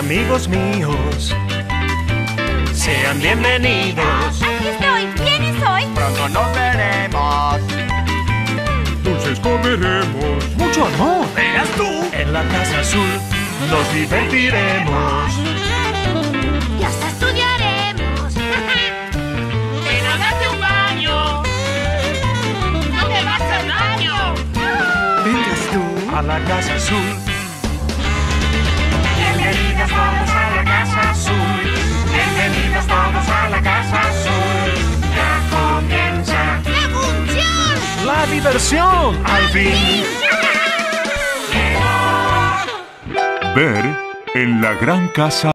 amigos míos, sean bienvenidos. Aquí estoy. ¿Quién es hoy? Pronto nos veremos. Dulces comeremos. Mucho amor. Veas tú. En la casa azul nos divertiremos. Y hasta estudiaremos. ¡Ven a darte un baño! ¡No te va a hacer daño! Vengas tú a la casa azul. Bienvenidos todos a la casa azul. Bienvenidos todos a la casa azul. Ya comienza ¡La función! la diversión. Al fin. Ver en la gran casa.